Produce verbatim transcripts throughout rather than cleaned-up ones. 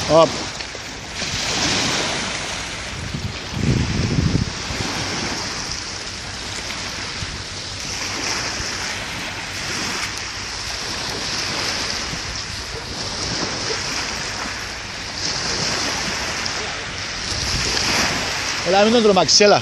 Οπ. Έλα, μην τον τρομάξεις, έλα.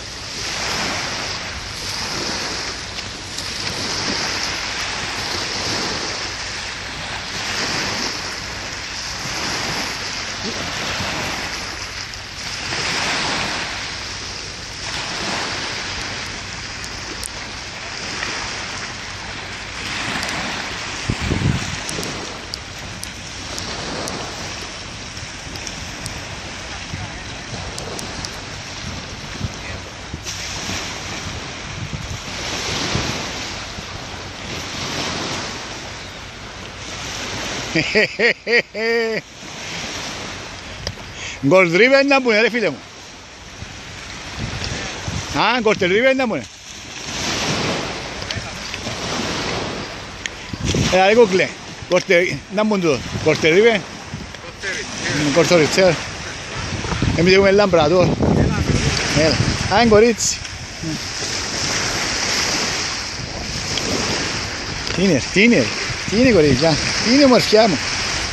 Γκολτρίβε να μπουνε ρε φίλε μου. Α, γκολτρίβε να μπουνε. Έλα ρε κούκλε. Να μπουν τούτο. Γκολτρίβε. Γκολτρίβε. Εμείς έχουμε λαμπραδόρ. Έλα. Α, είναι κορίτσι. Τι είναι, τι είναι. Τι είναι κορίτσια, τι είναι μορφιά μου.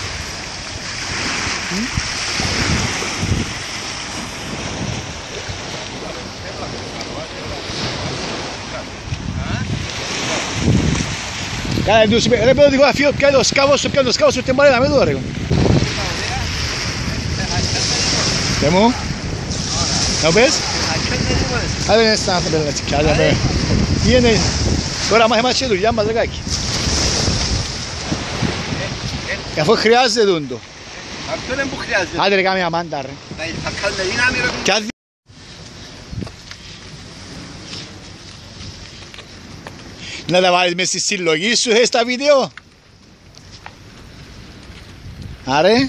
Κάνε τους, ρε παιδί οδηγό αφιώ, πιάνε το σκάβο σου, πιάνε το σκάβο σου, την παρένα με εδώ ρε. Και μου, να πες. Άντε είναι σαν άνθρωπο να τσικιάζει. Τι είναι, τώρα μάθημα δουλειά μας λεγάκι. Αφού χρειάζεται τούντο. Αυτό είναι που χρειάζεται. Άντε ρε κάμε αμάντα ρε. Θα κάνουμε δύναμη ρε. Κι άδει... Να τα βάλεις μες στη συλλογή σου θες τα βίντεο. Άρε. Ναι.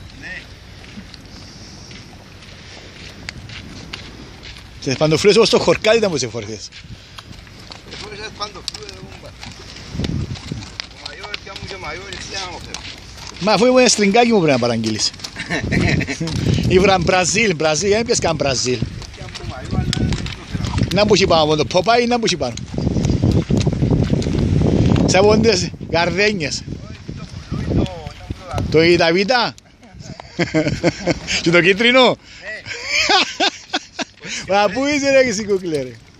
Σε παντοφλούς όπως το χορκάλι ήταν που σε φορθείς. Σε φορθείς παντοφλούς εδώ μου πάρει. Ο μαγιόρ και μου και μαγιόρ εσύ άμα φέρω. Μα αφού ήμουν στριγκάκι μου πρέπει να παραγγείλεις. Ήβραν Μπραζίλ, Μπραζίλ, δεν πιες καν Μπραζίλ. Να μπούχει πάνω από το Ποπάι, να μπούχει πάνω. Σαν από τις γαρδένιες. Το Ιταβίτα. Και το κίτρινο. Μα πού είσαι ρε εσύ κουκλέ ρε.